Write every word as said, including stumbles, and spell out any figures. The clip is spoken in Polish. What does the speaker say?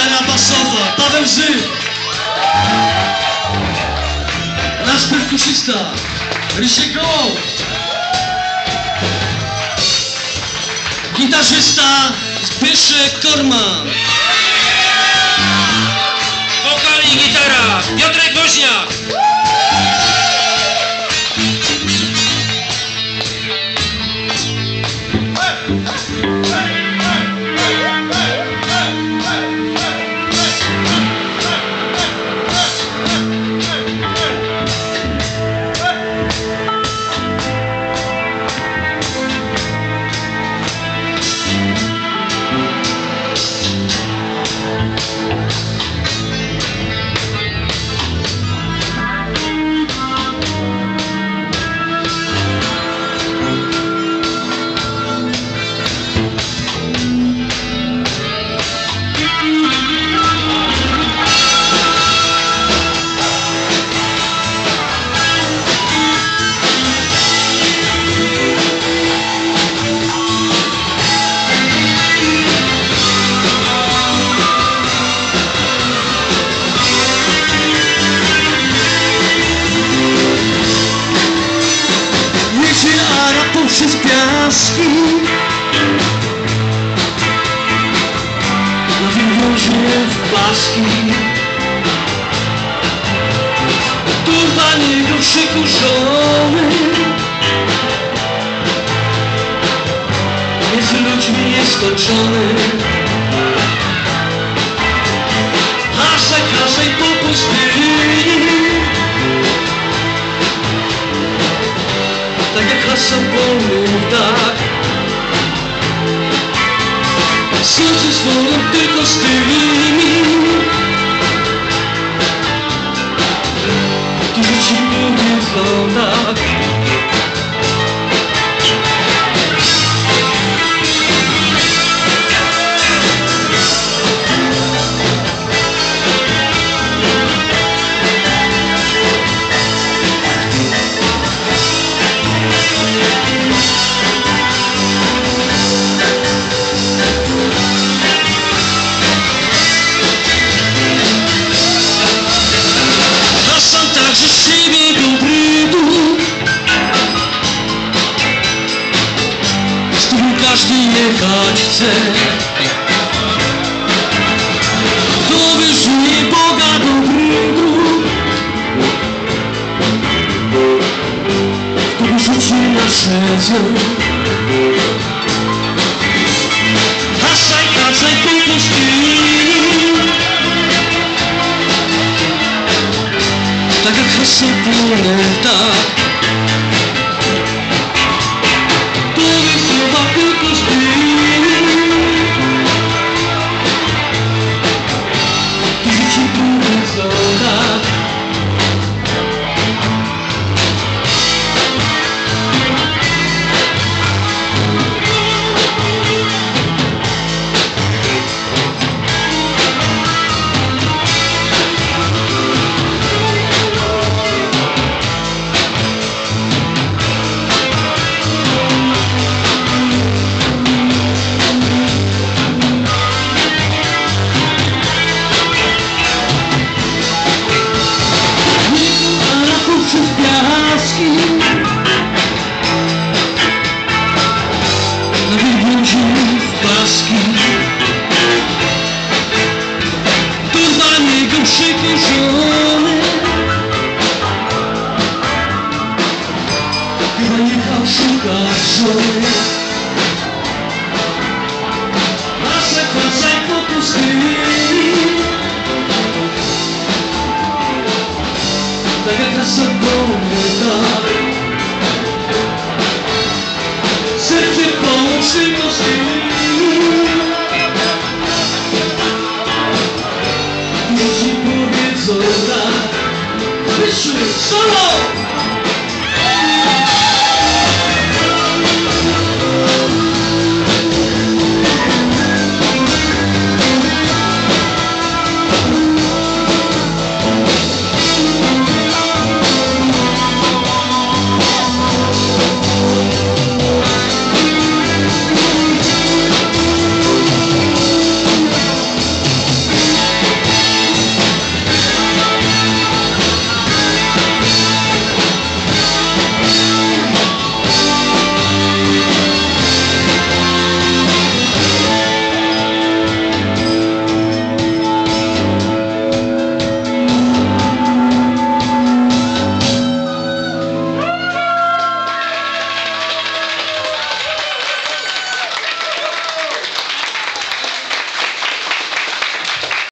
Gitara basowa, Paweł Żyk. Nasz perkusista, Rysiek Gołąb. Gitarzysta, Zbyszek Korman. Wokal i gitara, Piotrek Woźniak. Przez piaski na wierzchnie w paski, turban jego przykurzony, między ludźmi jest toczony, aż za każdej po pustyni. Tak jak lasa wolny ptak, słońce z wodą tylko z tymi, którzy ci powiedzą tak. Każdy jechać chce, kto wyżuje Boga do brydu, kto wyrzuci na szedzę, hasaj, hasaj po pustyni, tak jak hasaj płynę tak. Tak jak lasa wolny ptak, serce połączy go z tymi, którzy ci powiedzą tak. Wyszły, solo!